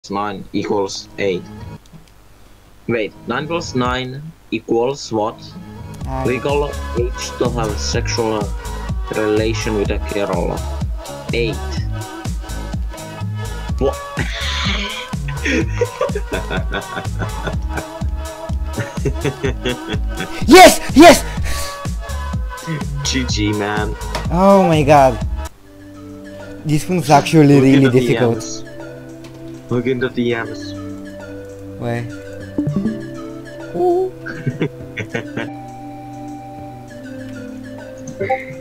9 equals 8. Wait, 9 plus 9 equals what? Legal age to have sexual relation with a girl. 8. What? Yes! Yes! GG, man. Oh my god. This one's actually really difficult. DMs. Look in the DMs. Why? Ooh.